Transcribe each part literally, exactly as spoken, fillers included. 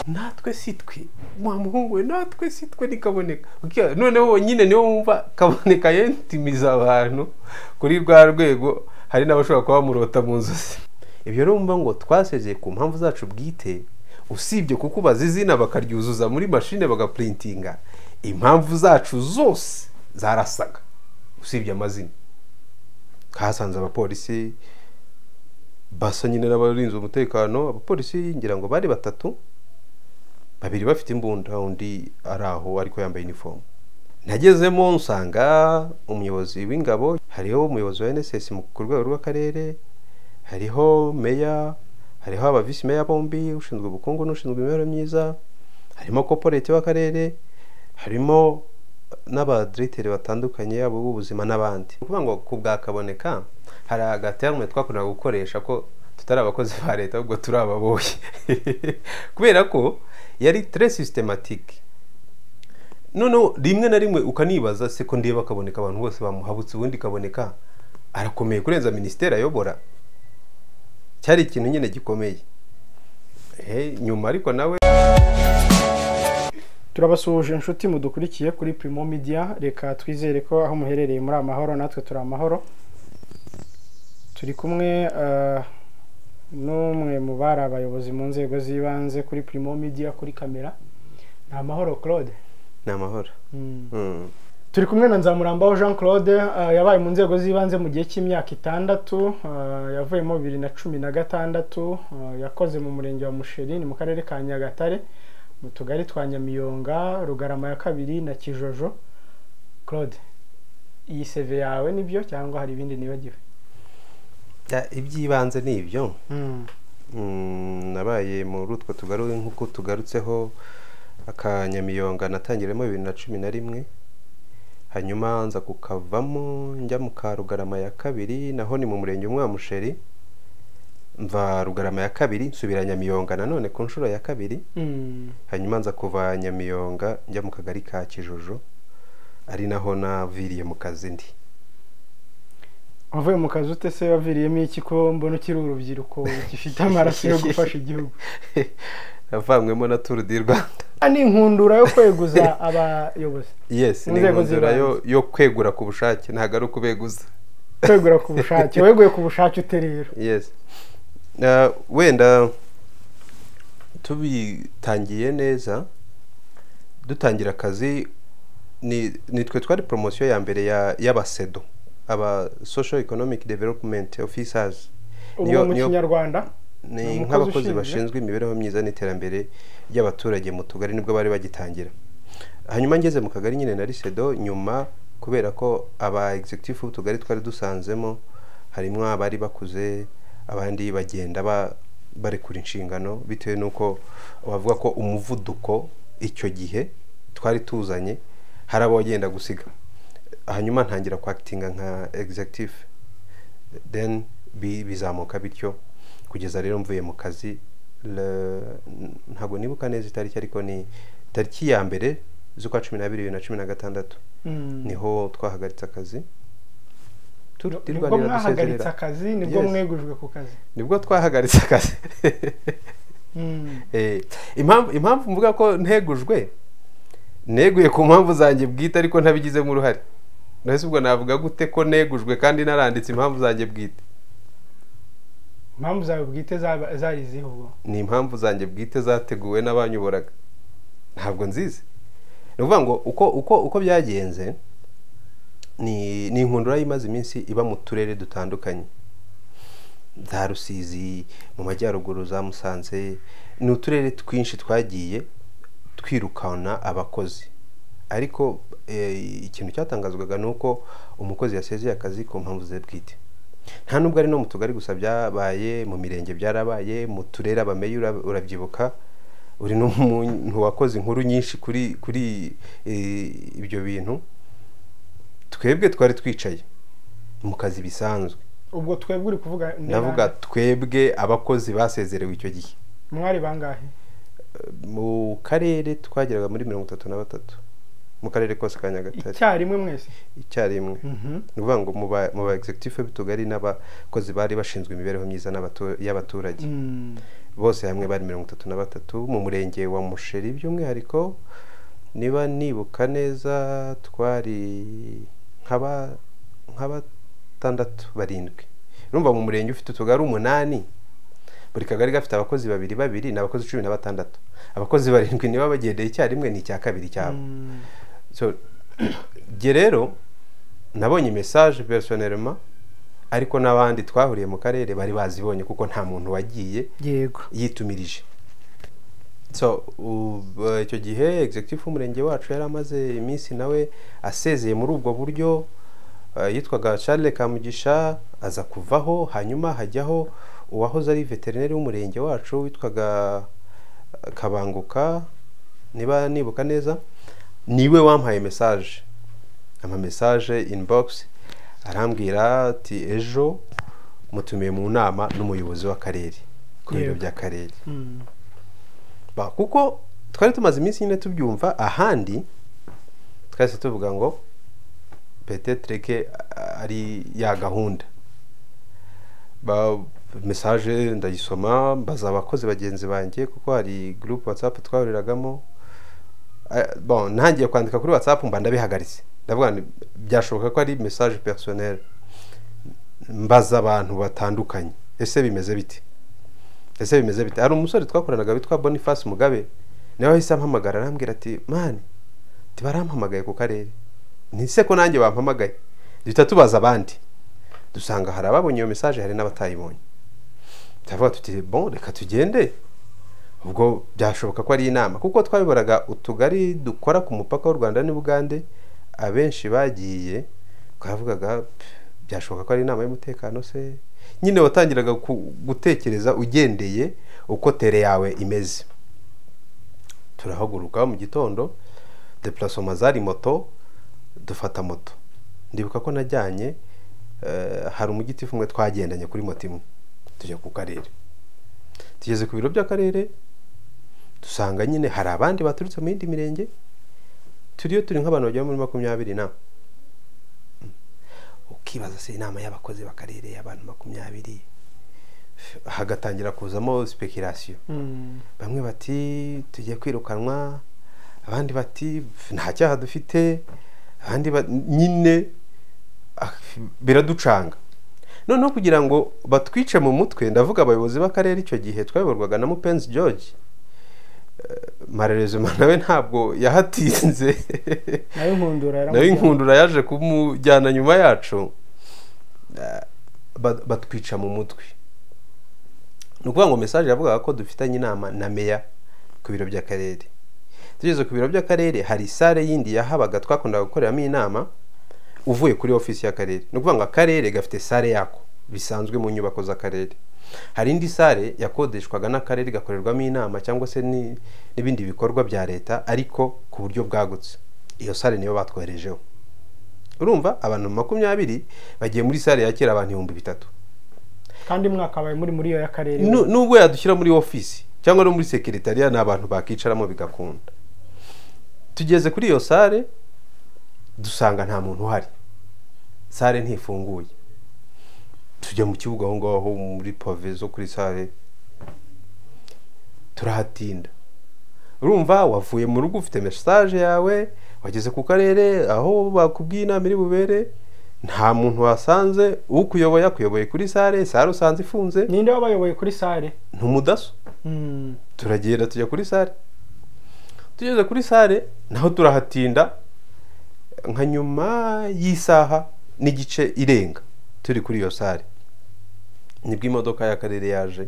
natwe sitwe wa muhungu we natwe sitwe ni Kaboneka noneho nyine niyo wumva Kaboneka yentimiza abantu kuri rwa rwego hari n'abashobora kuba bamurota mu nzozi. Ibyo rero mba ngo twasezeye ku mpamvu zacu bwite usibye kuko bazizina bakaryuzuza muri machine bagaprintinga impamvu zacu zose zarasaga usibye amazina. Kasanze abapolisi basa nyine n'abarinze umutekano, abapolisi ngira ngo bari batatu, babiri bafite imbunda undi araho ariko yambaye uniform. Nagezemo nsanga umuyobozi w'ingabo, hariho umuyobozi wa N S S mu rwego rw'akarere, hariho meya, hariho aba vice meya bombi ushinzwe ubukungu n'ushinzwe imibereho myiza, harimo corporate w'akarere, harimo n'aba directeur batandukanye abo b'ubuzima n'abandi. Kuvuga ngo ku bwa Kaboneka hari agaterme twakoraga gukoresha ko tutari abakozi ba leta ubwo turi ababoye kubera ko yari très systématique. Noneho rimwe na rimwe ukanibaza se ko ndeba Kaboneka abantu bose bamuhabutse ubundi Kaboneka arakomeye kurenza ministeri ayobora. Cyari ikintu nyine gikomeye. Eh nyuma ariko nawe turabasuhuje inshuti mudukurikiye kuri Primo Media. Reka twizere ko aho muherereye muri amahoro natwe turi amahoro. Turi kumwe uh, n'umwe mu bari abayobozi mu nzego z'ibanze kuri Primo Media kuri kamera. Nta mahoro Claude. Nta mahoro. Mm. Mm. Turi kumwe na Nzamurambaho Jean Claude uh, yabaye mu nzego z'ibanze mu gihe cy'imyaka itandatu, uh, yavuye mu bibiri na cumi na gatandatu, uh, yakoze mu murenge wa Musheri ni mu karere ka Nyagatare, mu tugari twa Nyamiyonga, Rugarama ya kabiri na Kijojo. Claude, iyi C V yawe nibyo cyangwa hari ibindi nibagiwe? Ya ibyibanze nibyo. Mm. Mm, nabaye mu rutwo tugaruye nkuko tugarutseho akanyamiyonga natangiremo bibiri na cumi na rimwe. Hanyuma nza kukavamo njya mu Rugarama ya kabiri, naho ni mu murenge umwe wa Musheri. Mva Rugarama ya kabiri nsubira Nyamiyonga nanone ku nshuro ya kabiri. Mm. Hanyuma nza kuva Nyamiyonga njya mu kagari ka Kijojo, ari naho naviriye mu kazi ndi. Wavuye mu kazi ute se? Waviriyemo iki ko mbona ukiri urubyiruko gifite amaraso yo gufasha igihugu? Navanyemo na Tour du Rwanda. Ani inkundura yo kweguza abayobozi. Yes, ni inkundura yo yo kwegura ku bushake, ntago ari kubeguza. Kwegura ku bushake, weguye ku bushake ute rero? Yes. Uh, wenda tubitangiye neza, dutangira akazi ni nitwe twari promotion ya mbere ya y'abasedo, aba social economic development officers. Niyo mu Kinyarwanda ni nk'abakozi bashinzwe imibereho myiza n'iterambere y'abaturage mu tugari, nibwo bari bagitangira. Hanyuma ngeze mu kagari nyine na Risedo, nyuma kubera ko aba executive tugari twari dusanzemo harimo abari bakuze, abandi bagenda ba bari kuri inshingano bitewe nuko bavuga ko umuvuduko icyo gihe twari tuzanye harabo bagenda gusiga. Hanyuma ntangira kwactinga nka executive, then bizamuka bityo kugeza rero mvuye mu kazi. Ntago nibuka neza itariki ariko ni tariki ya mbere z'ukwa cumi na bibiri na cumi na gatandatu. Mm. Niho twahagaritse akazi. Nibwo mwahagaritse akazi, nibwo mwegujwe ku kazi? Nibwo twahagaritse akazi. Mm. Eh, impamvu impamvu mvuga ko ntegujwe, neguye ku mpamvu zanjye bwite ariko ntabigizemo uruhare. Nahise ubwo navuga gute ko negujwe kandi naranditse impamvu zanjye bwite? Impamvu zawe bwite zari ziho? Ni impamvu zanjye bwite zateguwe n'abanyoboraga. Ntabwo nzize. Nuvuga ngo uko uko uko byagenze ni ni inkundura yimaze iminsi iba mu turere dutandukanye. Za Rusizi, mu majyaruguru za Musanze, ni uturere twinshi twagiye twirukana abakozi. Ariko e, ikintu cyatangazwaga nuko umukozi yasezeye akazi ku mpamvu ze bwite. Nta nubwo ari no mu tugari gusa byabaye, mu mirenge byarabaye, mu turere abameye urabyibuka. Uri n'umuntu wakoze inkuru nyinshi kuri kuri e, ibyo bintu. Twebwe twari twicaye mu kazi bisanzwe. Ubwo twebwe uri kuvuga? Ndavuga twebwe abakozi basezerewe icyo gihe. Mwari bangahe? Mu karere twageraga muri mirongo itatu na batatu mu karere kose ka Nyagatare icyarimwe mwese icyarimwe ni ukuvuga ngo mu ba executive b'utugari n'abakozi bari bashinzwe imibereho myiza y'abaturage bose hamwe bari mirongo itatu na batatu mu murenge wa Musheri by'umwihariko niba nibuka neza twari nk'aba nk'abatandatu barindwi urumva mu murenge ufite utugari umunani buri kagari gafite abakozi babiri babiri n'abakozi cumi na batandatu abakozi barindwi niba bagendeye icyarimwe ni icya kabiri cyabo so je rero nabonye message personnellement ariko n'abandi twahuriye mu karere bari bazibonye kuko nta muntu wagiye yego yitumirije so icyo gihe executive umurenge wacu yari amaze iminsi nawe asezeye muri ubwo buryo yitwaga Charles Kamugisha aza kuvaho hanyuma hajyaho uwahoze ari veterinary w'umurenge wacu witwaga Kabanguka niba nibuka neza niwe wampaye message ama message inbox arambwira ati ejo mutumiye mu nama n'umuyobozi w'akarere ku biro by'akarere ba kuko twari tumaze iminsi nyine tubyumva ahandi twese tuvuga ngo peut-être que ari ya gahunda ba message ndayisoma mbaza abakozi bagenzi banjye kuko hari group WhatsApp twahuriragamo bon ntangiye kwandika kuri WhatsApp mba ndabihagaritse ndavuga byashoboka ko ari message personnel mbaza abantu batandukanye ese bimeze bite ese bimeze bite ari umusore twakoranaga witwa Boniface Mugabe nawe ahise ampamagara arambwira ati man tibarampamagaye ku karere nise ko nanjye bampamagaye duhita tubaza abandi dusanga hari ababonye iyo message hari n'abatayibonye ndavuga tuti bon reka tugende ubwo byashoboka ko ari inama kuko twabiboraga utugari dukora ku mupaka w'u Rwanda n'Ubugande abenshi bagiye twavugaga byashoboka ko ari inama y'umutekano se nyine watangiraga gutekereza ugendeye uko tere yawe imeze turahaguruka mu gitondo déplacement zari moto dufata moto ndibuka ko najyanye hari umugitifu umwe twagendanye kuri moto imwe tujya ku karere tugeze ku biro by'akarere dusanga nyine hari abandi baturutse mu yindi mirenge turiyo turi nk'abantu bagera muri makumyabiri na ukibaza se inama y'abakozi b'akarere y'abantu makumyabiri hagatangira kuzamo speculation bamwe bati tugiye kwirukanwa abandi bati nta cyaha dufite abandi nyine biraducanga noneho kugira ngo batwice mu mutwe ndavuga abayobozi b'akarere icyo gihe twayoborwaga na Mupenzi George marerezuma nawe ntabwo yahatinze nawe inkundura nawe inkundura yaje kumujyana nyuma yacu batwica mu mutwe nukuvuga ngo message yavugaga ko dufitanye inama na meya ku biro by'akarere tugeze ku biro by'akarere hari sale yindi yahabaga twakundaga gukoreramo inama uvuye kuri office y'akarere nukuvuga ngo akarere gafite sale yako bisanzwe mu nyubako z'akarere hari indi sale yakodeshwaga n'akarere gakorerwamo inama cyangwa se n'ibindi bikorwa bya leta ariko ku buryo bwagutse iyo sale niyo batwoherejeho urumva abantu makumyabiri bagiye muri sale yakira abantu ibihumbi bitatu kandi mwakabaye muri muri iyo y'akarere nubwo yadushyira muri office cyangwa no muri secretariat n'abantu bakicaramo bigakunda tugeze kuri iyo sale dusanga nta muntu uhari sale ntifunguye tujya mu kibuga aho ngaho muri pave zo kuri sale turahatinda urumva wavuye mu rugo ufite message yawe wageze ku karere aho bakubwiye inama iri bubere nta muntu wasanze ukuyoboye akuyoboye kuri sale sale usanze ifunze ninde wabayoboye kuri sale ntumudaso mm. turagenda tujya kuri sale tugeze kuri sale naho turahatinda nka nyuma y'isaha n'igice irenga turi kuri iyo sale nibwo imodoka y'akarere yaje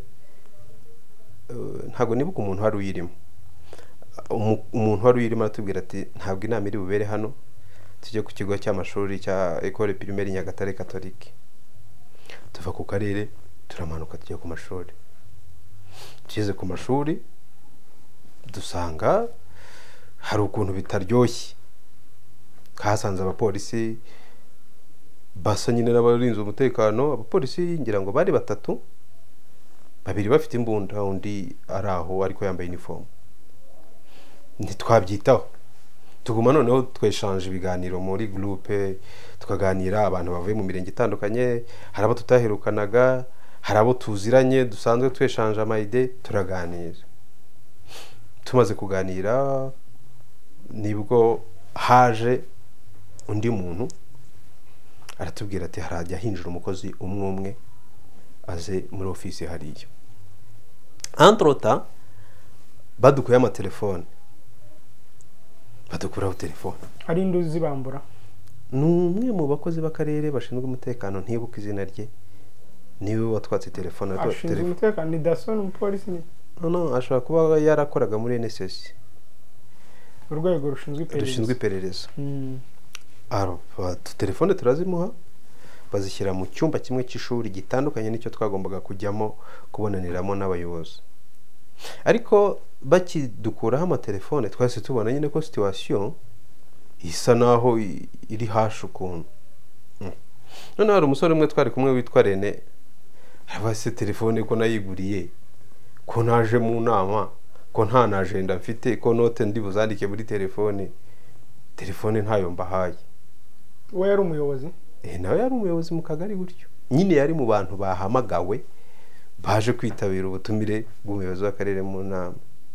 ntago nibuka umuntu wari uyirimo umuntu wari uyirimo aratubwira ati ntabwo inama iri bubere hano tujye ku kigo cy'amashuri cya École Primaire Nyagatare Catholique tuva ku karere turamanuka tujya ku mashuri tugeze ku mashuri dusanga hari ukuntu bitaryoshye kahasanze abapolisi basa nyine n'abarinze umutekano abapolisi ngira ngo bari batatu babiri bafite imbunda undi ari aho ariko yambaye uniform ntitwabyitaho tuguma noneho tweshanje ibiganiro muri groupe tukaganira abantu bavuye mu mirenge itandukanye, hari abo tutaherukanaga, hari abo tuziranye dusanzwe tweshanje amayide turaganira. Tumaze kuganira nibwo haje undi muntu aratubwira ati harajya hinjira umukozi umwe umwe aze muri office hariyo. Antrota badukuye ama telefone badukuraho telefone ari nduzi bambura numwe mu bakozi b'akarere bashinzwe umutekano ntibuka izina rye niwe watwatse telefone. ashinzwe umutekano ni dason umupolisi ni no no ashobora kuba yarakoraga muri N S S urwego rushinzwe iperereza rushinzwe iperereza. mm. aro telefone turazimuha bazishyira mu cyumba kimwe cy'ishuri gitandukanye nicyo twagombaga kujyamo kubonaniramo n'abayobozi. Ariko bakidukuraho amatelefone twese tubona nyine ko situation isa naho iri hashu ukuntu. None hari umusore umwe twari kumwe witwa Rene abase telefone ko nayiguriye ko naje mu nama ko nta na agenda mfite ko note ndi buzandike muri telefone telefone ntayo mbahaye. we yari umuyobozi eh nawe yari umuyobozi mu kagari gutyo nyine yari mu bantu bahamagawe baje kwitabira ubutumire bw'umuyobozi w'akarere mu nama.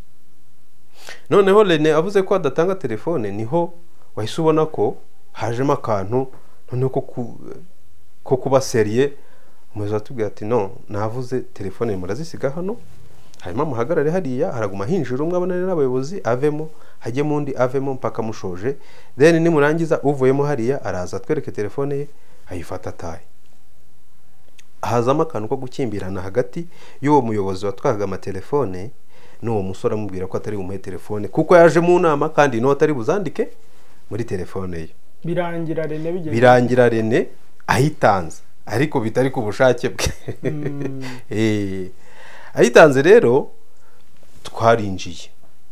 Noneho Rene avuze ko adatanga telefone niho wahise ubona ko hajemo akantu none ko ko kuba seriye. Umuyobozi atubwira ati no navuze telefone murazisiga hano hanyuma muhagarare hariya haraguma hinjira umwe abonane n'abayobozi avemo hajye mundi avemo mpaka mushoje then nimurangiza uvuyemo hariya araza twereke telefone ye ayifata ataye. Hazama akantu ko gukimbirana hagati y'uwo muyobozi watwaga ama telefone n'uwo musore amubwira ko atari umuhe telefone kuko yaje mu nama kandi no atari buzandike muri telefone ye. birangira Rene bigeze birangira Rene ahitanze ariko bitari ku bushake bwe. mm. eh ahitanze rero twarinjiye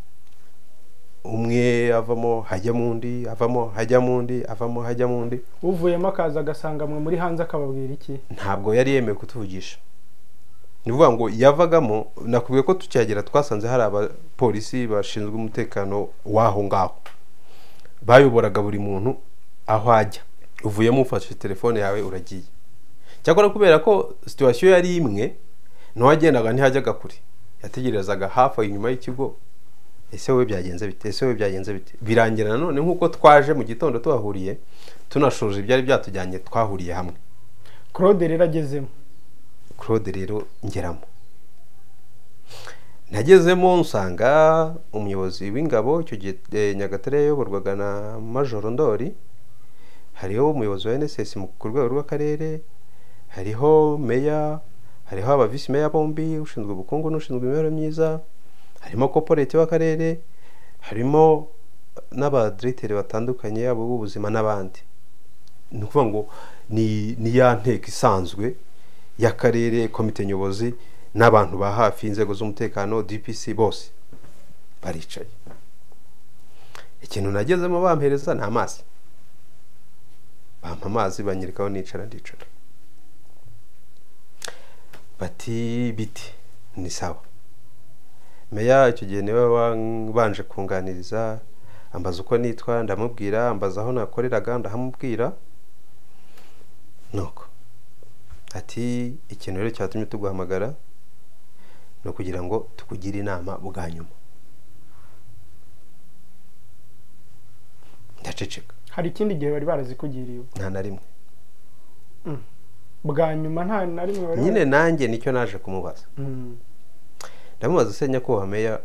umwe avamo hajya mundi avamo hajya mundi avamo hajya mundi uvuyemo akaza agasanga mwe muri hanze akababwira iki. Ntabwo yari yemeye kutuvugisha. Nivuga ngo yavagamo nakubwiye ko tucyagera twasanze hari abapolisi bashinzwe umutekano waho ngaho bayoboraga buri muntu aho ajya. Uvuyemo ufashe telefone yawe uragiye. Cyakora kubera ko situation yari imwe no wagendaga ntihajyaga kuri yategerezaga hafi inyuma y'ikigo. Ese we byagenze bite ese we byagenze bite birangira none nkuko twaje mu gitondo twahuriye tunashoje ibyari byatujyanye twahuriye hamwe. Claude rero agezemo Claude rero ngeramo nagezemo nsanga umuyobozi w'ingabo cyo gihe Nyagatare yoborwaga na Major Ndori, hariho umuyobozi wa N S S mu rwego rw'akarere, hariho meya, hariho aba vice meya bombi ushinzwe ubukungu n'ushinzwe imibereho myiza, harimo corporate w'akarere, harimo n'aba directeur batandukanye abo b'ubuzima n'abandi. Ni ukuvuga ngo ni ni ya nteko isanzwe y'akarere, komite nyobozi n'abantu ba hafi inzego z'umutekano D P C bose baricaye. Ikintu nagezemo bampereza na amazi, bampa amazi banyerekaho nicara ndicara, bati biti ni sawa. Meya icyo gihe niwe wabanje kunganiriza, ambaza uko nitwa ndamubwira, ambaza aho nakoreraga ndahamubwira. Nuko ati ikintu rero cyatumye tuguhamagara no kugira ngo tukugire inama bwa nyuma. Ndaceceka. Hari ikindi gihe bari barazikugiriye? Nta na rimwe. Mm. Bwa nyuma nta na rimwe bari. Nyine nanjye nicyo naje kumubaza. Mm. Ndamubaza se nyako Meya,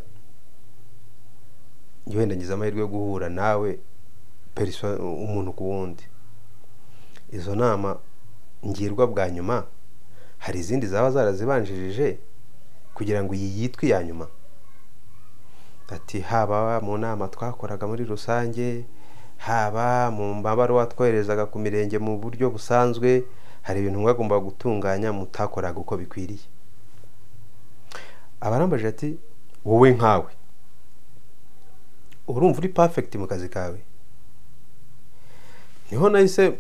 wenda ngize amahirwe yo guhura nawe person umuntu ku wundi, izo nama ngirwa bwa nyuma hari izindi zaba zarazibanjirije kugira ngo iyi yitwe ya nyuma? Ati haba mu nama twakoraga muri rusange, haba mu mbabaro watwoherezaga ku mirenge mu buryo busanzwe, hari ibintu mwagomba gutunganya mutakoraga uko bikwiriye. Abarambaje ati wowe nkawe urumva uri perfect mu kazi kawe? Niho nahise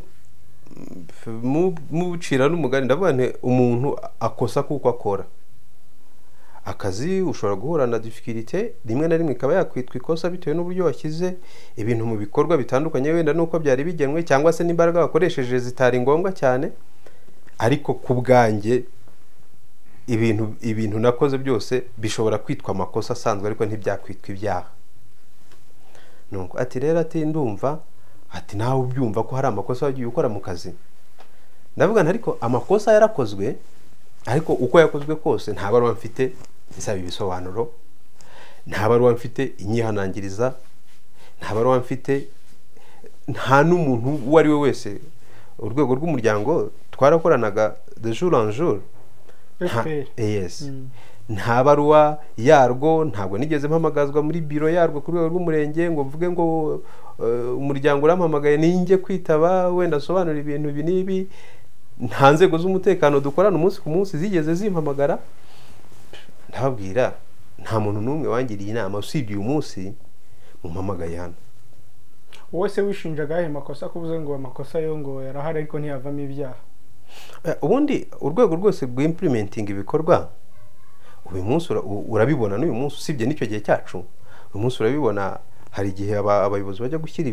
mu bucira n'umugani ndavuga nti umuntu akosa kuko akora, akazi ushobora guhura na difficulté rimwe na rimwe ikaba yakwitwa ikosa bitewe n'uburyo washyize ibintu mu bikorwa bitandukanye wenda nuko byari bigenwe cyangwa se n'imbaraga wakoresheje zitari ngombwa cyane, ariko ku bwanjye ibintu ibintu nakoze byose bishobora kwitwa amakosa asanzwe ariko ntibyakwitwa ibyaha. Nuko ati rero ati ndumva ati nawe ubyumva ko hari amakosa wagiye ukora mu kazi. Ndavuga nti ariko amakosa yarakozwe, ariko uko yakozwe kose nta baruwa mfite nsaba ibisobanuro, nta baruwa mfite inyihanangiriza, nta baruwa mfite, nta n'umuntu uwo ari we wese. Urwego rw'umuryango twarakoranaga de jour en jour. Yes. Nta baruwa yarwo, ntabwo nigeze mpamagazwa muri biro yarwo ku rwego rw'umurenge ngo mvuge ngo umuryango urampamagaye ninjye kwitaba wenda asobanura ibintu ibi n'ibi. Nta nzego z'umutekano dukorana umunsi ku munsi zigeze zimpamagara. Ndababwira nta muntu n'umwe wangiriye inama usibye uyu munsi mumpamagaye hano. Wowe se wishinjaga ahe makosa kuvuze ngo amakosa yo ngo yarahari ariko ntiyavamo ibyaha? Ubundi urwego rwose rw'implementing ibikorwa uyu munsi urabibona n'uyu munsi usibye n'icyo gihe cyacu. Uyu munsi urabibona hari igihe abayobozi bajya gushyira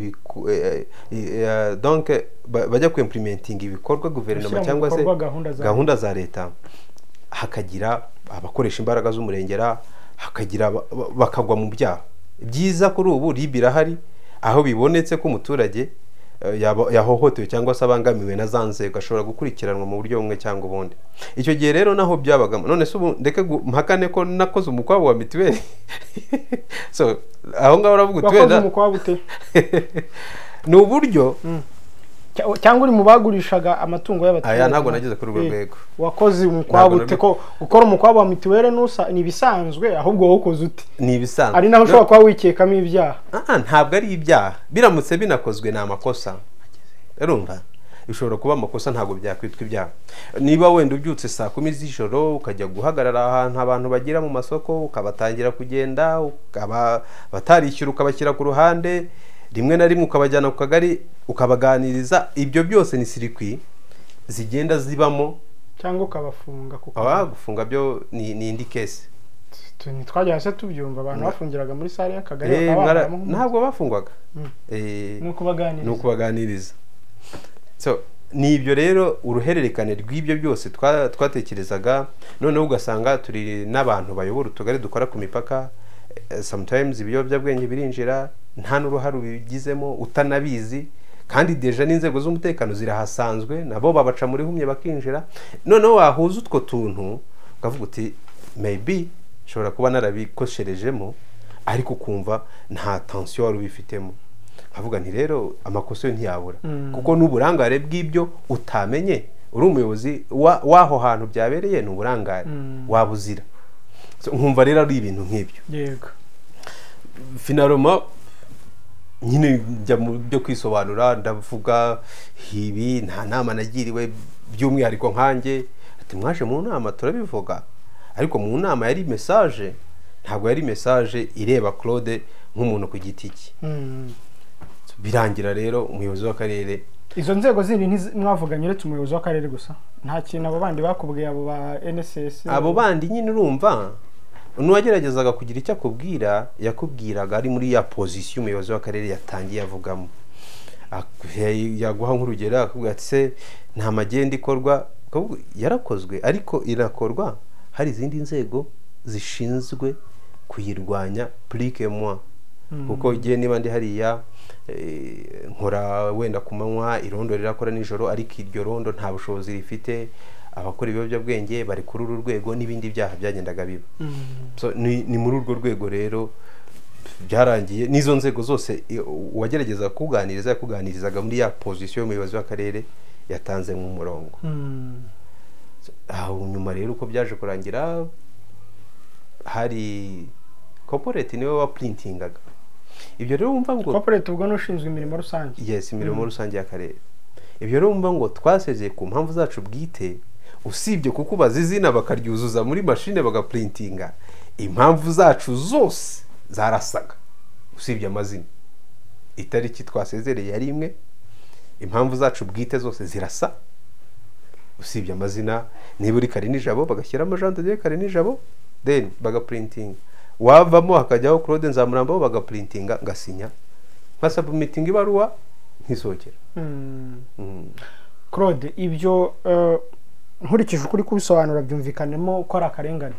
donc bajya ku implementing ibikorwa guverinoma cyangwa se gahunda za leta, hakagira abakoresha imbaraga z'umurengera, hakagira bakagwa mu byaha. Byiza kuri ubu ribi irahari, aho bibonetse ko umuturage yahohotewe cyangwa se abangamiwe na za nzego ashobora gukurikiranwa mu buryo bumwe cyangwa ubundi. Icyo gihe rero naho byabagamo. None se ubu ndeke mpakane ko nakoze umukwabo wa mituweli. So aho ngaho uravuga uti wenda wakoze umukwabo ute? Ni uburyo cyangwa uri mu bagurishaga amatungo y'abaturage? Aya ntabwo nageze kuri urwo rwego. Wakoze umukwabo ute? Ko ukora umukwabo wa mituweli nusa ni bisanzwe, ahubwo wowe ukoze ute? Ni bisanzwe. Ari naho ushobora kuba wikekamo ibyaha. Ah, ntabwo ari ibyaha. Biramutse binakozwe na amakosa. Urumva? Bishobora kuba amakosa, ntabwo byakwitwa ibyaha. Niba wenda ubyutse saa kumi z'ijoro ukajya guhagarara ahantu abantu bagira mu masoko, ukabatangira kugenda, ukaba batarishyura ukabashyira ku ruhande, rimwe na rimwe ukabajyana ku kagari ukabaganiriza, ibyo byose ni sirikwi zigenda zibamo, cyangwa ukabafunga kuko aba gufunga byo ni ni indi case. Twajya hase tubyumva abantu bafungiraga muri sare y'akagari eh, bakaba ntabwo bafungwaga. Eh, nuko baganiriza nuko baganiriza. So ni ibyo rero uruhererekane rw'ibyo byose twatekerezaga. Noneho ugasanga turi n'abantu bayobora utugari dukora ku mipaka, sometimes ibiyobyabwenge birinjira nta n'uruhare ubigizemo utanabizi, kandi deja n'inzego z'umutekano zirahasanzwe nabo babaca muri humye bakinjira. Noneho wahuza utwo tuntu ukavuga uti maybe shobora kuba narabikosherejemo, ariko kumva nta tension wari ubifitemo. Avuga nti rero amakosa yo ntiyabura, mm. kuko n'uburangare bw'ibyo utamenye uri umuyobozi waho hantu byabereye n'uburangare mm. wabuzira. So nkumva rero ari ibintu nk'ibyo. Yego. Finalement nyine njya mu byo kwisobanura, ndavuga ibi nta nama nagiriwe by'umwihariko nkanjye. Ati mwaje mu nama turabivuga, ariko mu nama yari message, ntabwo yari message ireba Claude nk'umuntu ku giti cye. Mm. Birangira rero umuyobozi w'akarere, izo nzego zindi mwavuganye uretse umuyobozi w'akarere gusa, nta kintu abo bandi bakubwiye, abo ba N S S? Abo bandi nyine urumva n'uwageragezaga kugira icyo akubwira yakubwiraga ari muri ya position umuyobozi w'akarere yatangiye avugamo. Yaguha nk'urugero akubwira ati se nta magenda ikorwa, yarakozwe ariko irakorwa hari izindi nzego zishinzwe kuyirwanya plike moi. Kuko igihe niba ndi hariya nkora wenda kumanywa, irondo rirakora nijoro, ariko iryo rondo nta bushobozi rifite, abakora ibiyobyabwenge bari kuri uru rwego n'ibindi byaha byagendaga biba. So ni, ni muri urwo rwego rero byarangiye n'izo nzego zose wagerageza kuganiriza yakuganirizaga muri ya position y'umuyobozi w'akarere yatanze mu murongo. Aho nyuma rero uko byaje kurangira, hari corporate niwe wa printingaga ibyo rero wumva ngo corporate ubwo n'ushinzwe imirimo rusange. Yes, imirimo rusange y'akarere. Ibyo rero wumva ngo twasezeye ku mpamvu zacu bwite, usibye kukubaza izina bakaryuzuza muri machine bagaprintinga, impamvu zacu zose zarasaga usibye amazina. Itariki twasezereye yari imwe, impamvu zacu bwite zose zirasa usibye amazina. Niba uri kare nijabo bagashyira amajante de kare nijabo, then bagaprintinga, wavamo hakajyaho Claude Nzamurambaho bagaprintinga ngasinya nka submitting ibaruwa nkisokera. Mm. Mm. Claude, ibyo uh, nkurikije ukuri kubisobanura byumvikanemo ko ari akarengane.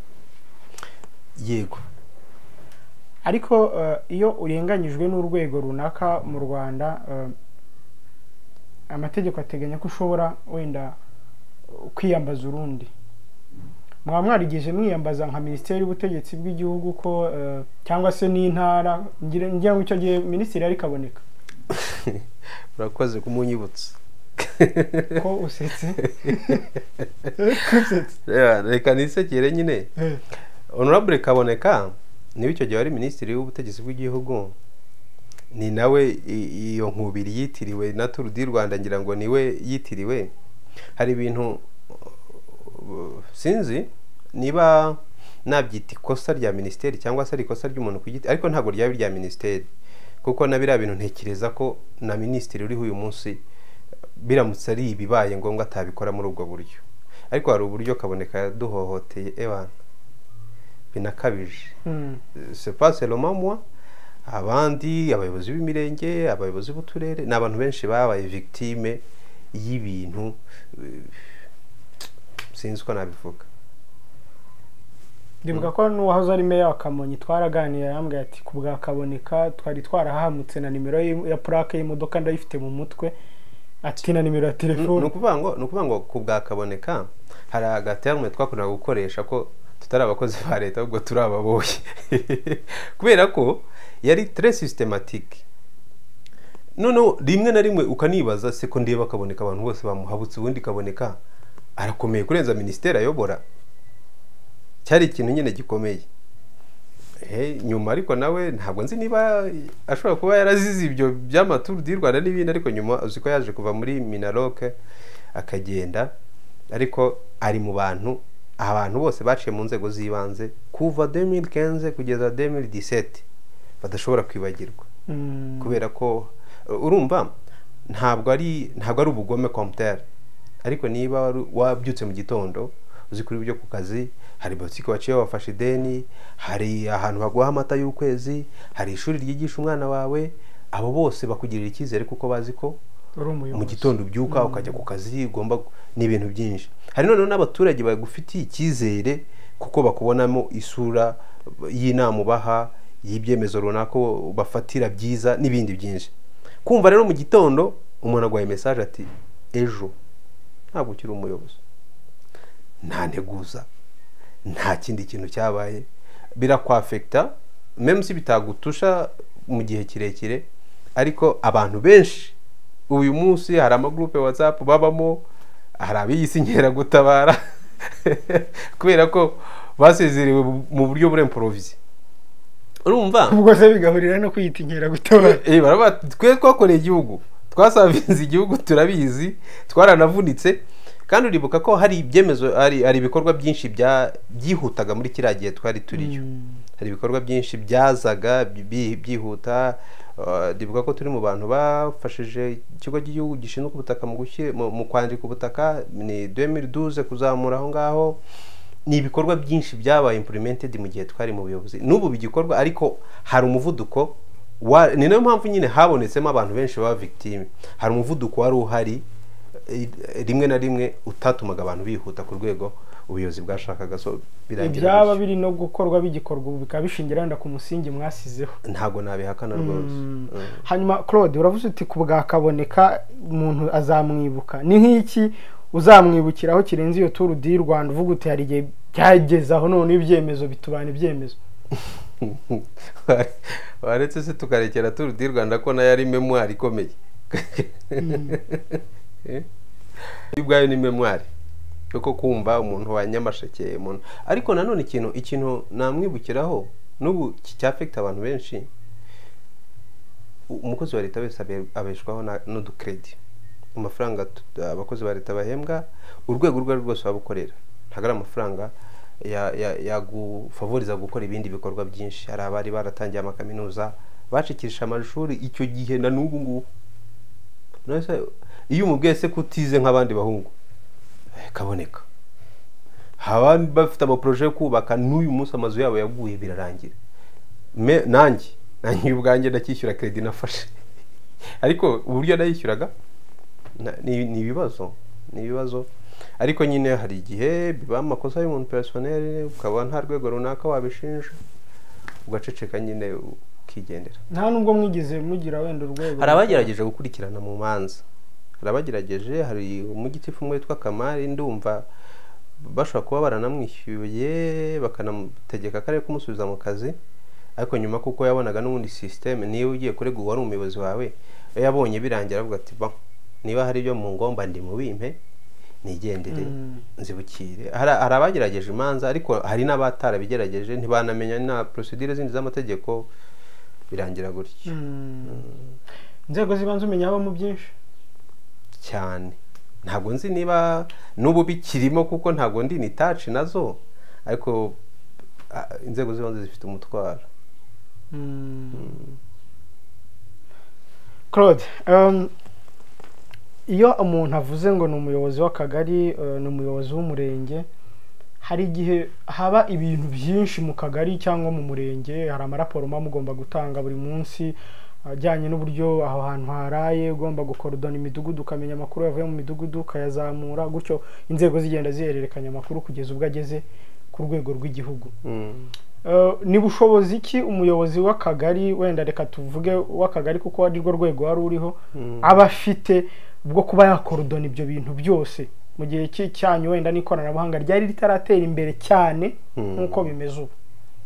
Yego. Ariko uh, iyo urenganyijwe n'urwego runaka mu Rwanda, uh, amategeko ateganya ko ushobora wenda kwiyambaza urundi. Mwa mwarigije mwiyambaza nka Minisiteri y'Ubutegetsi bw'Igihugu ko uh, cyangwa se n'intara, ngira ngira ngo icyo gihe Minisitiri yari Kaboneka. Urakoze kumunyibutsa. Ko usetse. Ya, reka nisekere nyine. Honorable Kaboneka niwe icyo gihe wari Minisitiri w'Ubutegetsi bw'Igihugu, ni nawe iyo nkubiri yitiriwe na Tour du Rwanda, ngira ngo niwe yitiriwe. Hari ibintu sinzi niba nabyita ikosa rya Minisiteri cyangwa se ikosa ry'umuntu ku giti, ariko ntabwo ryaba rya Minisiteri, kuko nabira bintu ntekereza ko na Minisitiri uriho uyu munsi biramutse ari ibibaye ngombwa atabikora muri ubwo buryo. Ariko hari uburyo Kaboneka yaduhohoteye ebana binakabije. Mm. C'est pas seulement moi, abandi abayobozi b'imirenge, abayobozi b'uturere, n'abantu benshi babaye victime y'ibintu sinzi ko nabivuga. Ndibuka ko n'uwahoze ari meya wa Kamonyi twaraganiye, yambwiye ati ku bwa Kaboneka twari twarahamutse na nimero ya plaque y'imodoka ndayifite mu mutwe, ati na nimero ya telefone. Nukuvuga ngo nukuvuga ngo ku bwa Kaboneka hari agaterme twakoraga gukoresha ko tutari abakozi ba leta ubwo turi ababoye, kubera ko yari très systématique. Noneho rimwe na rimwe ukanibaza se ko ndeba Kaboneka abantu bose bamuhabutse, ubundi Kaboneka arakomeye kurenza Minisiteri ayobora. Cyari ikintu nyine gikomeye. Eh, nyuma ariko nawe ntabwo nzi niba ashobora kuba yarazize ibyo by'Amaturu du Rwanda n'ibindi, ariko nyuma uziko yaje kuva muri Minaroke akagenda, ariko ari mu bantu abantu bose baciye mu nzego z'ibanze kuva deux mille quinze kugeza deux mille dix-sept badashobora kwibagirwa. Mm. Kubera ko urumva ntabwo ari ntabwo ari ubugome compteur, ariko niba wabyutse mu gitondo uzi kuri byo ku kazi, hari botike waciye wafashe ideni, hari ahantu baguha amata y'ukwezi, hari ishuri ryigisha umwana wawe, abo bose bakugirira icyizere kuko bazi ko mu gitondo ubyuka ukajya ku kazi ugomba n'ibintu byinshi. Hari none n'abaturage bagufitiye icyizere kuko bakubonamo isura y'inama ubaha, y'ibyemezo runaka bafatira byiza n'ibindi byinshi. Kumva rero mu gitondo umuntu agwaye message ati ejo ntabwo ukiri umuyobozi, nta nteguza, nta kindi kintu cyabaye, birakwafecta même si bitagutusha mu gihe kirekire, ariko abantu benshi uyu munsi hari ama groupe WhatsApp babamo, hari abiyisi Nkeragutabara kubera ko basezerewe mu buryo bure improvise. Urumva ubwo se bigahurira no kwita Nkeragutabara. Eh, baraba twe twakoreye igihugu, twasavinze igihugu, turabizi, twaranavunitse, kandi uribuka ko hari ibyemezo, hari hari ibikorwa byinshi bya byihutaga muri kiragiye twari turiyo. Mm. Hari ibikorwa byinshi byazaga byihuta. Ndibuka ko turi mu bantu bafashije ikigo cy'igihugu gishinzwe ubutaka mu gushyira mu kwandika ubutaka ni deux mille douze kuzamura aho ngaho. Ni ibikorwa byinshi byabaye implemented mu gihe twari mu buyobozi, n'ubu bigikorwa, ariko hari umuvuduko wa, ni nayo mpamvu nyine habonetsemo abantu benshi baba victime. Hari umuvuduko wari uhari rimwe na rimwe utatumaga abantu bihuta ku rwego ubuyobozi bwashakaga. So birangira byaba biri no gukorwa bigikorwa bikaba bishingira nda ku musingi mwasizeho, ntago nabihakana rwose. Mm. Mm. Hanyuma Claude, uravuze uti ku bwa Kaboneka umuntu azamwibuka, ni nk'iki uzamwibukiraho kirenze iyo Tour du Rwanda uvuga uti hari igihe byagezaho none ibyemezo bitubana ibyemezo? Waretse se tukarekera Tour du Rwanda ko nayo ari memoire ikomeye. Mm. Ibwayo ni memoire kuko kumva umuntu wa Nyamasheke umuntu, ariko nanone ikintu ikintu namwibukiraho n'ubu cyafecta abantu benshi, umukozi wa leta wese abeshwaho no du credit, amafaranga abakozi ba leta bahembwa urwego rwa rwose babukorera, ntagara amafaranga ya ya gufavoriza gukora ibindi bikorwa byinshi. Hari abari baratangiye amakaminuza bacikisha amashuri icyo gihe na n'ubu ngubu, nose iyo umubwiye se kutize nk'abandi bahungu Kaboneka haba bafite ama projet yo kubaka n'uyu munsi amazu yabo yaguye birarangira me nanjye nanjye ubwanjye ndakishyura credit nafashe ariko uburyo nayishyuraga ni ibibazo ni ibibazo ariko nyine hari igihe biba amakosa y'umuntu personnel ukaba nta rwego runaka wabishinja ugaceceka nyine ukigendera. Nta nubwo mwigize mugira wenda urwego. Hari abagerageje gukurikirana mu manza, hari abagerageje, hari umugitifu umwe witwa Kamari ndumva bashobora kuba baranamwishyuye bakanamutegeka kare kumusubiza mu kazi, ariko nyuma kuko yabonaga n'ubundi system niyo ugiye kurega uwari umuyobozi wawe yabonye birangira avuga ati ba niba hari byo mu ngomba ndi mu bimpe nigendere nzibukire. Hari abagerageje imanza ariko hari n'abatara bigerageje ntibanamenya na procedure zindi z'amategeko birangira gutyo. Inzego zibanze umenya aba mu byinshi cyane, ntabwo nzi niba n'ubu bikirimo kuko ntabwo ndi ni touch nazo, ariko inzego zibanze zifite umutwaro. Claude, um, iyo umuntu avuze ngo ni umuyobozi w'akagari, uh, ni umuyobozi w'umurenge, hari igihe haba ibintu byinshi mu kagari cyangwa mu murenge, hari amaraporo mugomba gutanga buri munsi ajyanye n'uburyo aho hantu haraye, ugomba gukorodona imidugudu ukamenya amakuru yavuye mu midugudu ukayazamura, gutyo inzego zigenda zihererekanya amakuru kugeza ubwo ageze ku rwego rw'igihugu. mm. uh, ni bushobozi ki umuyobozi w'akagari, wenda reka tuvuge w'akagari kuko ari rwo rwego wari uriho, mm. aba afite bwo kuba yakorodona ibyo bintu byose mu gihe cyanyu wenda n'ikoranabuhanga ryari ritaratera imbere cyane nk'uko bimeze ubu?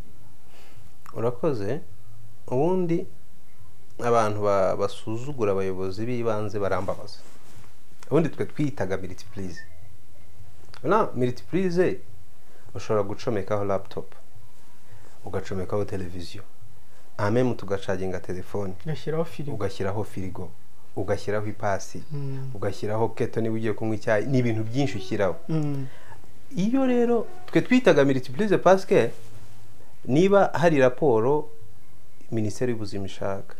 Urakoze. Ubundi abantu basuzugura abayobozi b'ibanze barambabaza. Ubundi twe twitaga multiprise. Na multiprise ushobora gucomekaho laptop, ugacomekaho televiziyo, amemu tugacaginga telefone, ugashyiraho firigo, ugashyiraho firigo, ugashyiraho ipasi, mm. ugashyiraho keto niba ugiye kunywa icyayi, ni ibintu byinshi ushyiraho. mm. Iyo rero twe twitaga multiprise parce que niba hari raporo Minisiteri y'Ubuzima ishaka,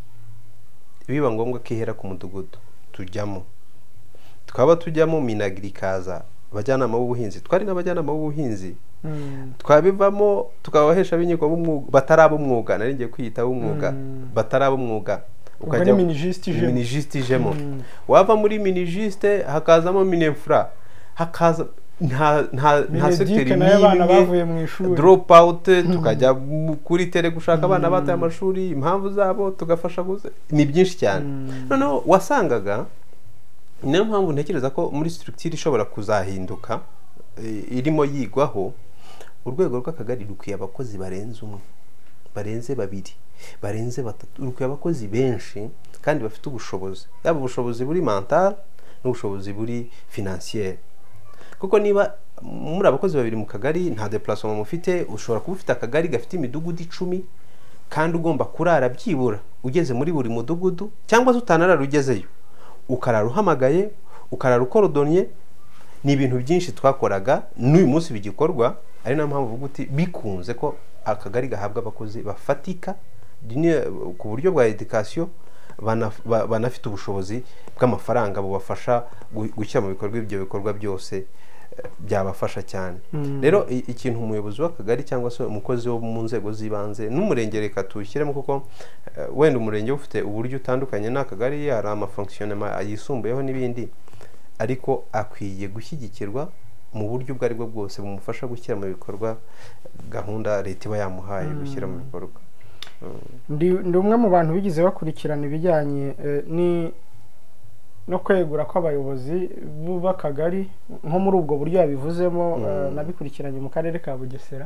biba ngombwa ko ihera ku mudugudu tujyamo, twaba tujyamo minagirikaza abajyanama b'ubuhinzi, twari n'abajyanama b'ubuhinzi, mm. twabivamo tukabahesha binyiko b'umwuga bataraba umwuga, nari ngiye kwiyita b'umwuga, mm. bataraba umwuga, ukajya minijiste ijemo, mm. wava muri minijiste hakazamo minefra, hakaza nta nta nta secteur n'imwe drop out, tukajya kuri tele gushaka abana bataye amashuri, impamvu zabo tugafasha guze, ni byinshi cyane. mm. Noneho wasangaga, niyo mpamvu ntekereza ko muri structure ishobora kuzahinduka irimo yigwaho, urwego rw'akagari rukwiye abakozi barenze umwe, barenze babiri, barenze batatu, rukwiye abakozi benshi kandi bafite ubushobozi, yaba ubushobozi buri mental n'ubushobozi buri financier. Kuko niba muri abakozi babiri mu kagari nta déplacement mufite, ushobora kuba ufite akagari gafite imidugudu icumi kandi ugomba kurara byibura ugeze muri buri mudugudu, cyangwa utanarara ugezeyo ukarara uhamagaye, ukarara ukorodonye. Ni ibintu byinshi twakoraga n'uyu munsi bigikorwa, ari na mpamvu uvuga uti bikunze ko akagari gahabwa abakozi bafatika ku buryo bwa education, banafite ubushobozi bw'amafaranga bubafasha gushyira mu bikorwa ibyo bikorwa byose byabafasha cyane. mm. Rero ikintu umuyobozi w'akagari cyangwa se umukozi wo mu nzego z'ibanze n'umurenge reka tushyiremo, kuko uh, wenda umurenge ufite uburyo utandukanye n'akagari, hari amafonctionnement yisumbuyeho n'ibindi, ariko akwiye gushyigikirwa mu buryo ubwo ari bwo bwose bumufasha gushyira mu bikorwa gahunda leta iba yamuhaye mm. gushyira mu bikorwa. ndi umwe mu bantu bigize bakurikirana ibijyanye eh, ni no kwegura kw'abayobozi b'akagari, nko muri ubwo buryo yabivuzemo. mm. uh, nabikurikiranye mu karere ka Bugesera.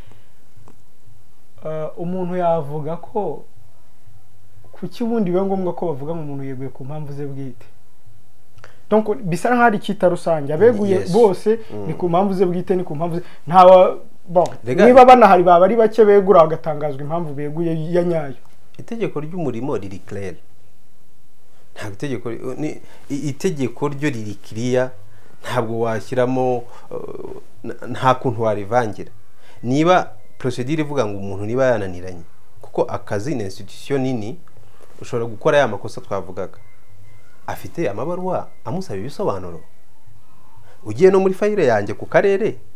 uh, umuntu yavuga ko kuki ubundi biba ngombwa ko bavuga ngo umuntu yeguye ku mpamvu ze bwite, donc bisa nk'aho ari icyita rusange, abeguye yes. bose mm. ni ku mpamvu ze bwite, ni ku mpamvu ze nta bon, niba banahari baba ari bake begura bagatangazwa impamvu beguye ya nyayo. Itegeko ry'umurimo riri clair, ntabwo itegeko ni itegeko ryo riri clear, ntabwo washyiramo uh, nta kuntu warivangira. Niba procedure ivuga ngo umuntu niba yananiranye, kuko akazi ni institution nini, ushobora gukora ya makosa twavugaga, afite amabaruwa amusaba ibisobanuro. Ugiye no muri file yanjye ku karere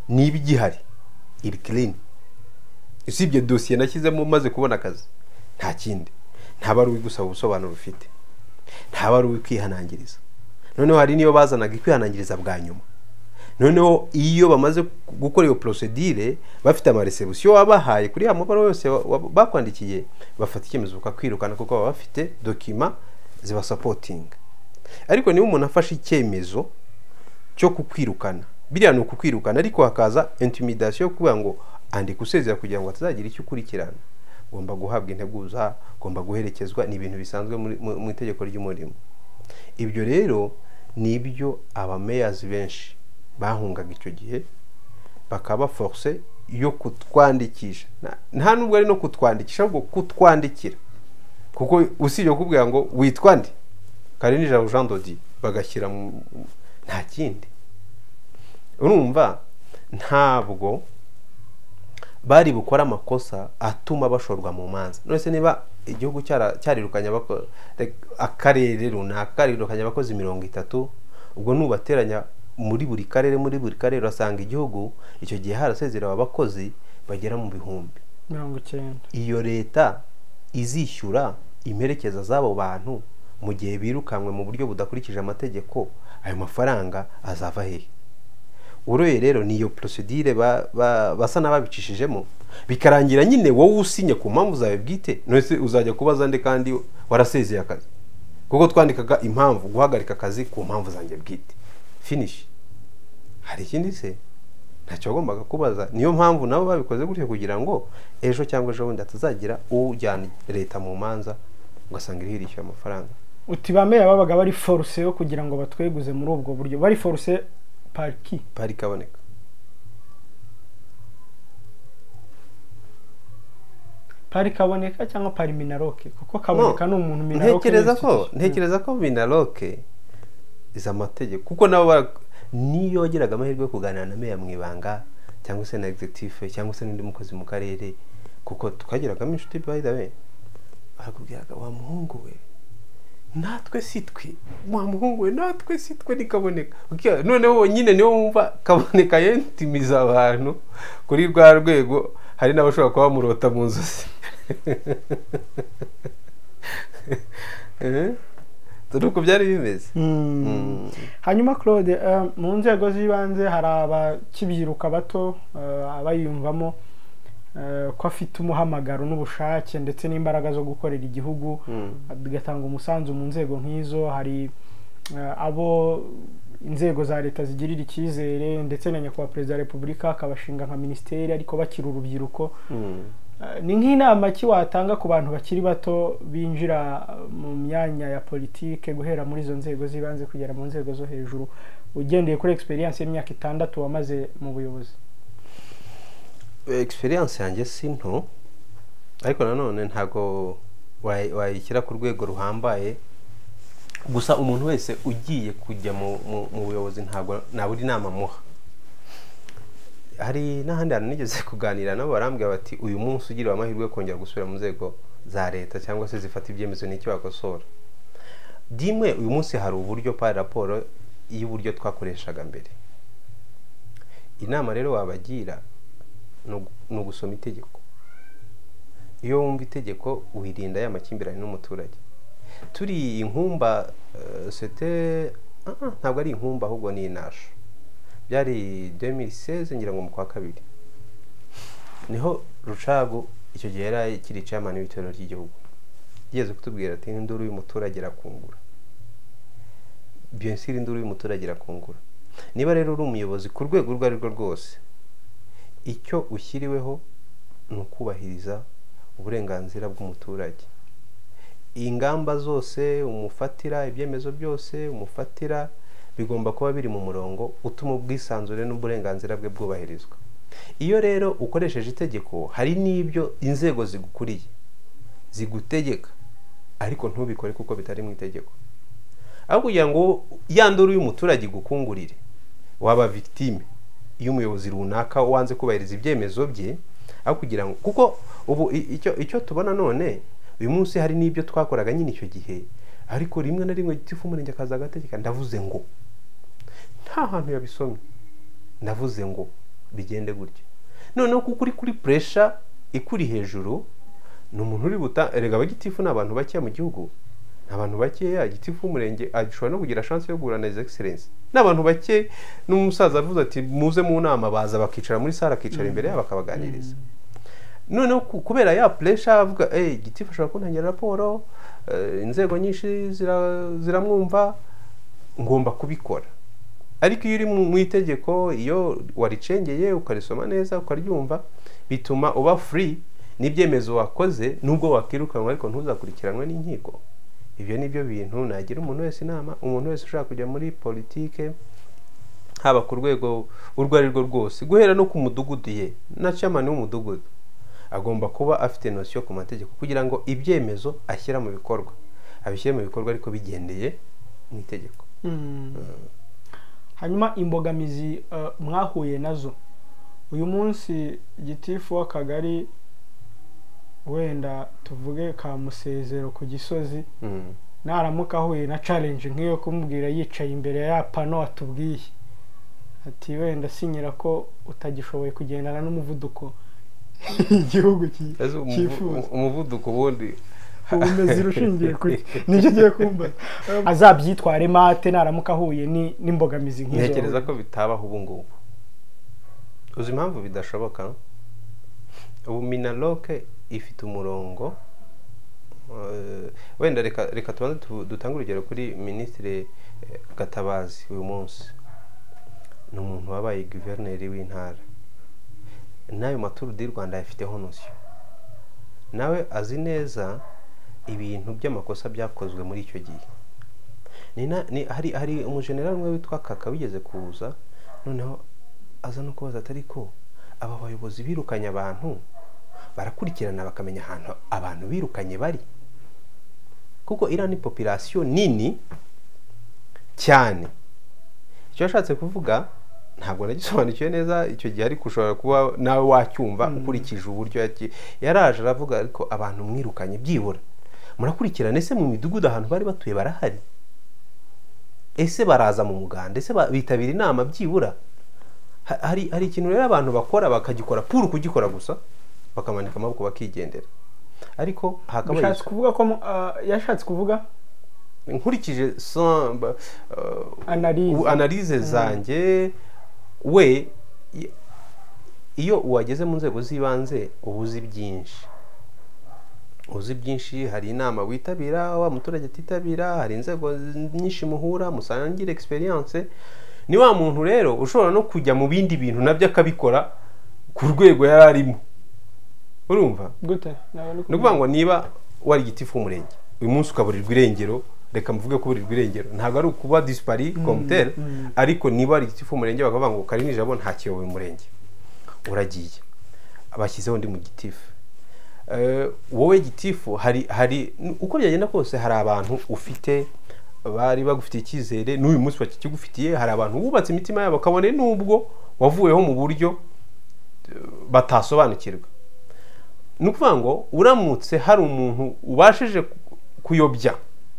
niba igihari iri clean, usibye dosiye nashyizemo maze kubona akazi nta kindi, nta baruwi gusaba ubusobanuro ufite, nta baruwi kwihanangiriza. Noneho hari niyo bazanaga kwihanangiriza bwa nyuma, noneho iyo bamaze gukora iyo procedure bafite ama reception wabahaye kuri amabaro yose bakwandikiye, bafata icyemezo ukakwirukana kuko baba bafite document ziba supporting. Ariko niba umuntu afashe icyemezo cyo kukwirukana, biriya ni ukukwirukana, ariko hakaza intimidation kuvuga ngo andika usezera kugira ngo atazagira icyo ukurikirana, ugomba guhabwa integuza, ugomba guherekezwa, ni ibintu bisanzwe mu itegeko ry'umurimo. Ibyo rero nibyo abameyers benshi bahungaga icyo gihe, bakaba force yo kutwandikisha, nta nubwo ari no kutwandikisha ahubwo kutwandikira, kuko usibye kubwira ngo witwa ndi Karinija Jean Dodi bagashyira nta kindi. Urumva ntabwo bari bukora amakosa atuma bashorwa mu manza. None niba igihugu cyarirukanya akarere runaka karirukanya abakozi mirongo itatu, ubwo nubateranya muri buri karere muri buri karere urasanga igihugu icyo gihe harasezerewe abakozi bagera mu bihumbi mirongo icyenda. Iyo leta izishyura imperekeza z'abo bantu mu gihe birukanwe mu buryo budakurikije amategeko, ayo mafaranga azava hehe? Uroye rero niyo procedure basa n'ababicishijemo, bikarangira nyine wowe usinye ku mpamvu zawe bwite. None uzajya kubaza nde kandi warasezeye akazi? Kuko twandikaga impamvu guhagarika akazi ku mpamvu zanjye bwite, finish. Hari ikindi se ntacyo agombaga kubaza. Niyo mpamvu nabo babikoze gutyo kugira ngo ejo cyangwa ejo bundi atazagira ujyana leta mu manza ugasanga irihirishyura amafaranga. Uti bameya babaga bari force yo kugira ngo batweguze muri ubwo buryo, bari force parki pari Kaboneka. Pari Kaboneka cyangwa pari Minaroke, kuko Kaboneka no, ni umuntu Minaroke. Ntekereza ko ntekereza ko Minaroke iza amategeko, kuko nabo niyo wagiraga amahirwe yo kuganira na meya mu ibanga cyangwa se na executive cyangwa se n'undi mukozi mu karere, kuko tukagiragamo inshuti by the way, bakubwiraga wa muhungu we natwe sitwe, wa muhungu we natwe sitwe ni Kaboneka. Noneho nyine niyo wumva Kaboneka yentimiza abantu kuri rwa rwego, hari n'abashobora kuba bamurota mu nzozi. Turuko byari bimeze. Hanyuma Claude, mu nzego z'ibanze hari abakibyiruka bato abayumvamo ko afite umuhamagaro n'ubushake ndetse n'imbaraga zo gukorera igihugu, bigatanga umusanzu mu nzego nk'izo. Hari abo inzego za leta zigirira icyizere, ndetse na nyakubahwa perezida wa repubulika akabashinga nka minisiteri ariko bakiri urubyiruko. Ni nk'inama ki watanga ku bantu bakiri bato binjira mu myanya ya politike, guhera muri izo nzego z'ibanze kugera mu nzego zo hejuru, ugendeye kuri experience y'imyaka itandatu wamaze mu buyobozi? Experience yanjye si nto, ariko nanone ntago wayishyira ku rwego ruhambaye. Gusa umuntu wese ugiye kujya mu buyobozi ntago naburi inama muha. Hari n'ahandi hantu nigeze kuganira nabo barambwira bati uyu munsi ugira amahirwe kongera gusubira mu nzego za leta cyangwa se zifata ibyemezo n'icyo bakosora. Dimwe uyu munsi hari uburyo pa raporo y'uburyo twakoreshaga mbere. Inama rero wabagira no gusoma itegeko. Iyo wumva itegeko wirinda ya makimbirane n'umuturage. Turi inkumba uh, c'était ah ntabwo ari inkumba ahubwo ni inasho. Byari deux mille seize ngira ngo mu kwa kabiri. Niho Rucago icyo gihe yari kiri chairman w'itero ry'igihugu. Yigeze kutubwira ati induru y'umuturage irakungura. Bien sûr induru y'umuturage irakungura. Niba rero uri umuyobozi ku rwego rwo ari rwo rwose, icyo ushyiriweho ni ukubahiriza uburenganzira bw'umuturage. Ingamba zose umufatira, ibyemezo byose umufatira bigomba kuba biri mu murongo utuma ubwisanzure n'uburenganzira bwe bwubahirizwa. Iyo rero ukoresheje itegeko, hari n'ibyo inzego zigukuriye zigutegeka ariko ntubikore kuko bitari mu itegeko, aho kugira ngo yanduru y'umuturage gukungurire waba victime iyo umuyobozi runaka wanze kubahiriza ibyemezo bye, aho kugira ngo kuko ubu icyo icyo tubona none uyu munsi hari n'ibyo twakoraga nyine icyo gihe, ariko rimwe na rimwe Gitifu umurenge akaza agategeka. Ndavuze ngo nta hantu yabisomye, ndavuze ngo bigende gutya. Noneho kuko uri kuri pressure ikuri hejuru, ni umuntu uri buta erega abagitifu n'abantu bake mu gihugu, abantu bakeya gitifu umurenge ashobora no kugira chance yo guhura na his excellence n'abantu bake. N'umusaza avuze ati muze mu nama, baza bakicara muri sala, akicara imbere yabo akabaganiriza. Noneho kubera ya pressure avuga eh gitifu ashobora kuntangira raporo, inzego nyinshi ziramwumva, ngomba kubikora. Ariko iyo uri mu itegeko, iyo waricengeye ukarisoma neza ukaryumva, bituma uba free n'ibyemezo wakoze, nubwo wakirukanwa ariko ntuzakurikiranwe n'inkiko. Ibyo nibyo bintu nagira umuntu wese inama, umuntu wese ushaka kujya muri politike, haba ku rwego urwo ari rwo rwose, guhera no ku mudugudu ye na chairman w'umudugudu, agomba kuba afite notion ku mategeko kugira ngo ibyemezo ashyira mu bikorwa abishyire mu bikorwa ariko bigendeye mu itegeko. Hanyuma imbogamizi mwahuye nazo uyu munsi, gitifu w'akagari wenda tuvuge ka Musezero ku Gisozi, naramuka ahuye na challenge nk'iyo kumubwira yicaye imbere ya pano atubwiye ati wenda sinyira ko utagishoboye kugendana n'umuvuduko igihugu cyifuza, umuvuduko wundi umeze rushingiye kuri nicyo giye kumba azabyitware mate naramuka ahuye n'imbogamizi nk'izo. Ntekereza ko bitabaho ubu ngubu. Uzi impamvu bidashoboka? Ubu Minaloke ifite umurongo, wenda reka reka tubanze dutanga urugero kuri Minisitiri Gatabazi. Uyu munsi ni umuntu wabaye guverineri w'intara, nayo maturu di Rwanda yafiteho notion, nawe azi neza ibintu by'amakosa byakozwe muri icyo gihe. Ni hari hari umujenerali umwe witwa Kaka wigeze kuza, noneho aza no kubaza atari ko aba bayobozi birukanye abantu barakurikirana bakamenya ahantu abantu birukanye bari, kuko iriya ni population nini cyane. Icyo yashatse kuvuga ntabwo nagisobanukiwe neza icyo gihe, ariko ushobora kuba nawe wacyumva ukurikije uburyo yaraje aravuga, ariko abantu mwirukanye byibura murakurikirana, ese mu midugudu ahantu bari batuye barahari, ese baraza mu muganda, ese bitabira inama byibura. Hari hari ikintu rero abantu bakora bakagikora puru kugikora gusa, bakamanika amaboko bakigendera. Ariko hakabaye yashatse kuvuga ko yashatse kuvuga nkurikije analyse zanjye, we iyo uwageze mu nzego z'ibanze ubuzi byinshi uzi byinshi, hari inama witabira wa muturage atitabira, hari inzego nyinshi muhura musangira experience. Ni wa muntu rero ushobora no kujya mu bindi bintu nabyo akabikora ku rwego yari arimo. Urumva gute? Nukuvuga ngo niba wari gitifu umurenge uyu munsi ukaburirwa irengero, reka mvuge ko burirwa irengero, ntabwo ari ukuba dispari communautaire, ariko niba wari gitifu umurenge bakavuga ngo kari nijabo nta kiyoboye umurenge, uragiye abashyizeho ndi mu gitifu. Uh, wowe gitifu hari hari uko byagenda kose, hari abantu ufite bari bagufitiye icyizere, n'uyu munsi bakikigufitiye. Hari abantu bubatse imitima yabo kabone nubwo wavuyeho mu buryo batasobanukirwa. Nukuvuga ngo uramutse hari umuntu ubashije kuyobya,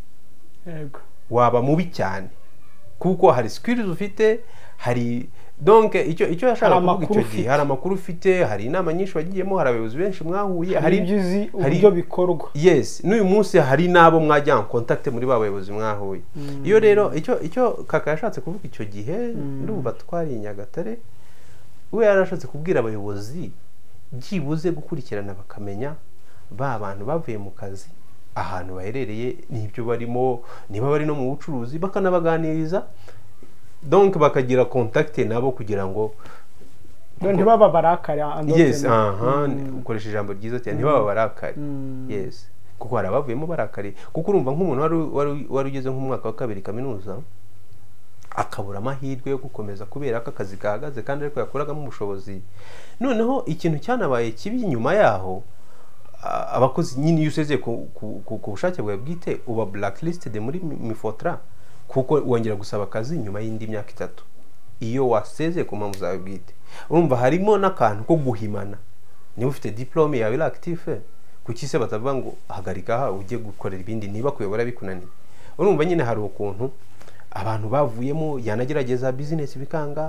yego waba mubi cyane, kuko hari skills ufite, hari donc icyo icyo yashaka kuvuga icyo gihe, hari amakuru ufite, hari inama nyinshi wagiyemo, hari abayobozi benshi mwahuye, hari ibyuzi uburyo bikorwa. Yes, n'uyu munsi hari nabo mwajya en contact muri babayobozi mwahuye. Mm. Iyo rero icyo icyo Kaka yashatse kuvuga icyo gihe, mm. ndumva twari Nyagatare, we yarashatse kubwira abayobozi byibuze gukurikirana bakamenya ba bantu bavuye mu kazi ahantu baherereye n'ibyo barimo, niba bari no mu bucuruzi bakanabaganiriza, donc bakagira contact nabo kugira ngo ntibaba barakari. Yes, aha ukoresha ijambo ryiza cyane, ntibaba barakari. Yes, kuko hari abavuyemo barakari, kuko urumva nk'umuntu wari wari ugeze nk'umwaka wa kabiri kaminuza akabura amahirwe yo gukomeza kubera ko akazi kahagaze kandi ariko yakoragamo ubushobozi. Noneho ikintu cyanabaye kibi nyuma yaho, abakozi nyine iyo usezeye ku bushake bwawe bwite uba blacklisted muri mifotra, kuko wongera gusaba akazi nyuma y'indi myaka itatu iyo wasezeye ku mpamvu zawe bwite. Urumva harimo n'akantu ko guhimana. Niba ufite diplome yawe active, kuki se batavuga ngo hagarika aha ujye gukorera ibindi niba kuyobora bikunaniye? Urumva nyine hari ukuntu abantu bavuyemo yanagerageza business bikanga,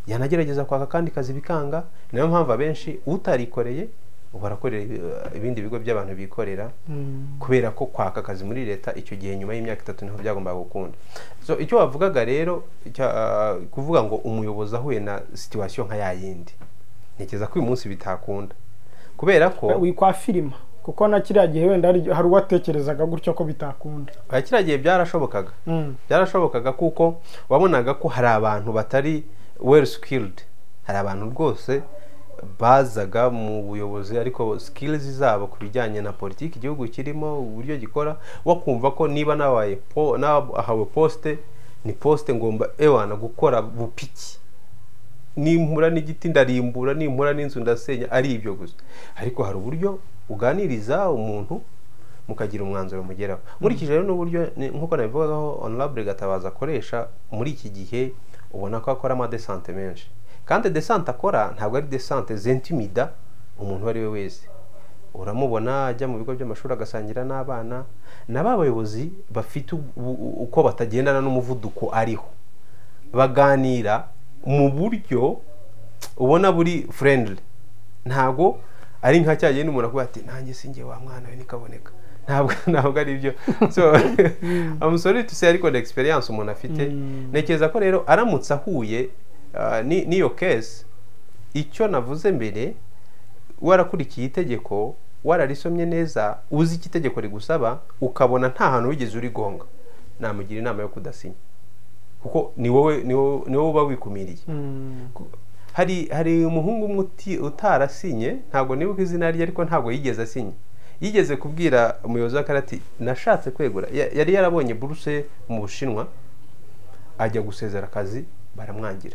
yanagerageza kwaka kandi kazi bikanga. Niyo mpamvu abenshi utarikoreye barakorera ibindi bigo by'abantu bikorera kubera ko kwaka kazi muri leta icyo gihe nyuma y'imyaka itatu niho byagombaga gukunda. So icyo wavugaga rero kuvuga ngo umuyobozi ahuye na situation nka yayindi ntekeza ko uyu munsi bitakunda kubera ko wikwa filima kuko na kiriya gihe wenda hari uwatekerezaga gutyo ko bitakunda. Kiriya gihe byarashobokaga byarashobokaga kuko wabonaga ko hari abantu batari well skilled, hari abantu rwose bazaga mu buyobozi ariko skills zabo ku bijyanye na politiki igihugu kirimo uburyo gikora, wakumva ko niba nabaye po nahawe poste ni poste ngomba ewana gukora bupiki, nimpura n'igiti ndarimbura, nimpura n'inzu ndasenya, ari ibyo gusa. Ariko hari uburyo uganiriza umuntu mukagira umwanzuro mugeraho. Muri iki rero n'uburyo nkuko nabivugagaho honorable Gatabaza akoresha muri iki gihe, ubona ko akora ama desante menshi, kandi desante akora ntabwo ari desante zentimida umuntu ari we wese. Uramubona ajya mu bigo by'amashuri agasangira n'abana n'abayobozi bafite uko batagendana n'umuvuduko ariho, baganira mu buryo ubona buri friendly. Ntabwo ari nka cyagiye n'umuntu avuga ati nanjye sinjye wa mwana we ni Kaboneka, ntabwo ntabwo ari byo. So I'm sorry to say ariko the experience umuntu afite nekeza ko rero aramutse ahuye ni niyo case icyo navuze mbere, warakurikiye itegeko wararisomye neza, uzi iki itegeko rigusaba ukabona nta hantu wigeze uri gonga, namugira inama yo kudasinya kuko ni wowe ni wowe uba wikumiriye. Hari hari umuhungu umuti utarasinye, ntabwo nibuka izina rye ariko ntabwo yigeze asinye, yigeze kubwira umuyobozi w'akarati nashatse kwegura, yari yarabonye buruse mu Bushinwa ajya gusezera akazi baramwangira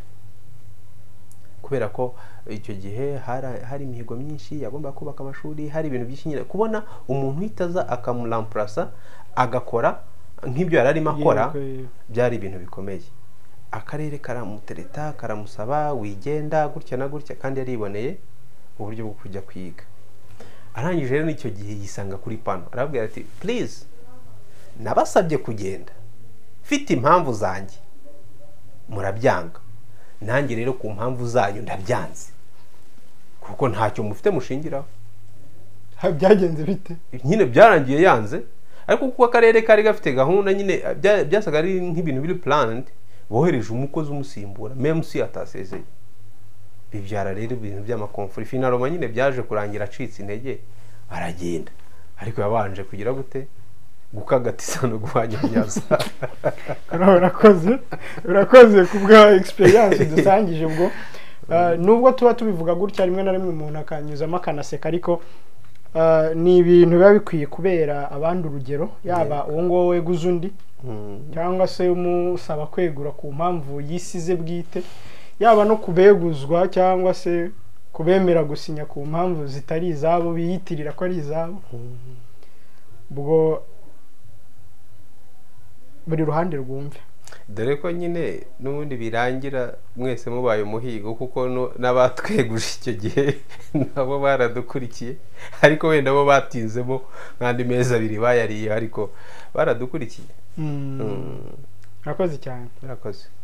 kubera ko icyo gihe hari imihigo myinshi, yagomba kubaka amashuri, hari ibintu byinshi. Kubona umuntu uhitaza akamuramplasa agakora nk'ibyo yari arimo akora byari ibintu bikomeye. Akarere karamutereta karamusaba wigenda gutya na gutya, kandi yariboneye uburyo bwo kujya kwiga. Arangije rero n'icyo gihe yisanga kuri pano, arabwira ati please nabasabye kugenda mfite impamvu zanjye murabyanga, nanjye rero ku mpamvu zanyu ndabyanze kuko ntacyo mufite mushingiraho. Byagenze bite? Nyine byarangiye yanze, ariko kuko akarere kari gafite gahunda nyine byasaga ari nk'ibintu biri planned, bohereje umukozi umusimbura même si atasezeye. Bibyara rero ibintu by'amakonflikt. Finaloma nyine byaje kurangira acitse intege aragenda, ariko yabanje kugira gute gukagatiza no guhanya byaza. Urakoze urakoze kubwa experience dusangije ubwo. Nubwo tuba tubivuga gutya rimwe na rimwe umuntu akanyuzamo akanaseka, ariko ni ibintu biba bikwiye kubera abandi urugero, yaba uwo ngo weguza undi cyangwa se umusaba kwegura ku mpamvu yisize bwite, yaba no kubeguzwa cyangwa se kubemera gusinya ku mpamvu zitari izabo biyitirira ko ari izabo. Ubwo buri ruhande rwumve, dore ko nyine n'ubundi birangira mwese mubaye umuhigo, kuko n'abatweguje icyo gihe nabo baradukurikiye, ariko wenda bo batinzemo nk'andi mezi abiri bayariye, ariko baradukurikiye. Murakoze cyane. Murakoze.